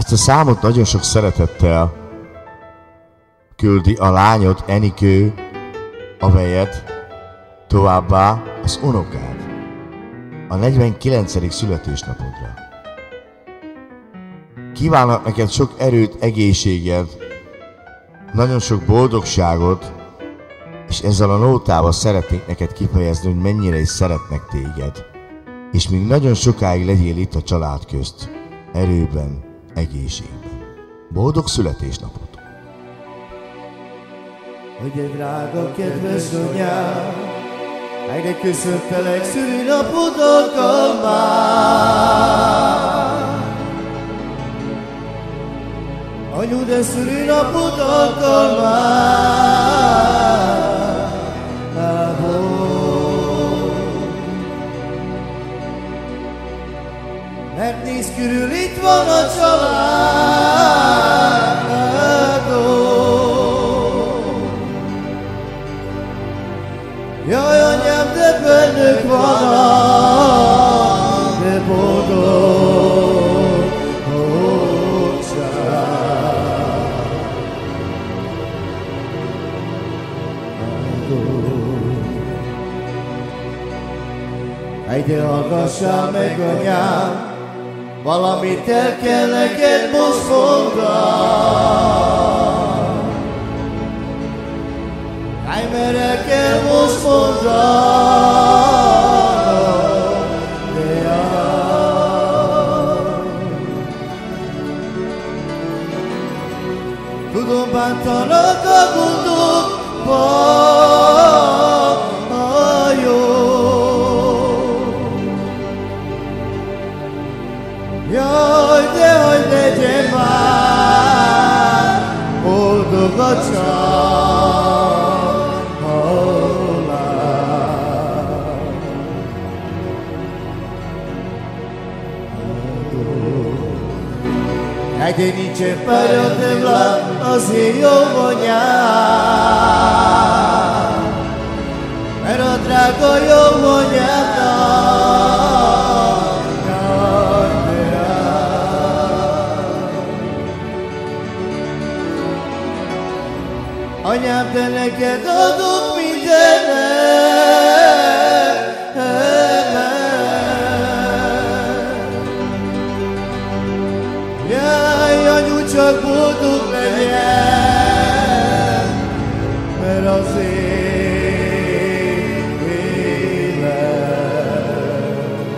Ezt a számot nagyon sok szeretettel küldi a lányod, Enikő, amelyet továbbá az unokád a 49. születésnapodra. Kívánok neked sok erőt, egészséget, nagyon sok boldogságot, és ezzel a nótával szeretnék neked kifejezni, hogy mennyire is szeretnek téged. És még nagyon sokáig legyél itt a család közt, erőben, egészségben. Boldog születésnapot! Hogy egy drága, kedves anyám, egyre köszöntelek szülinapod alkalmán. Anyu, de szülinapod alkalmán. Mert nézd körül, itt van a családod. Jaj, anyám, de bennük van, de boldogság. Ejde, hallgassál meg, anyám, valamit el kell neked most mondanom. Állj, mert el kell most mondanom, de tudom, bántanak a gondokban, jó. Jaj, de hogy legyen már boldog a családod. Egyre nincsen párja, nem lát az én jó anyám, mert a drága jó anyámnak anyám, de neked adok mindenet. Jaj, anyu, csak boldog legyen, mert az én élet.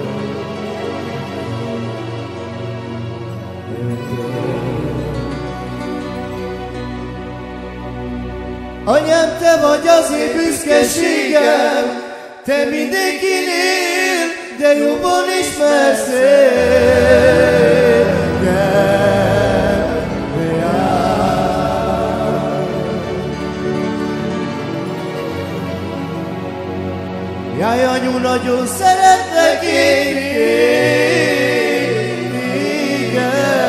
Anyám, te vagy az én büszkeségem, te mindenkinél, de jobban ismersz engem. Jaj, anyu, nagyon szeretlek én téged.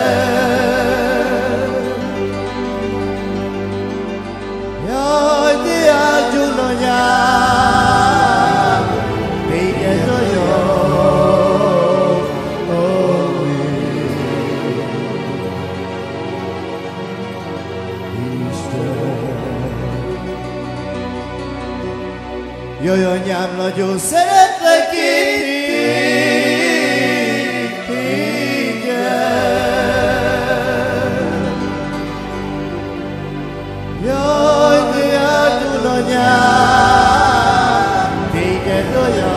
Jaj, de áldjon anyám, téged a jó Isten. Jaj, anyám, nagyon szeretlek én téged. Jaj, de áldjon anyám, téged a jó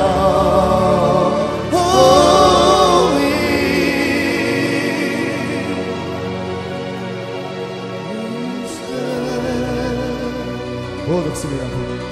Isten. Boldog szülinapot!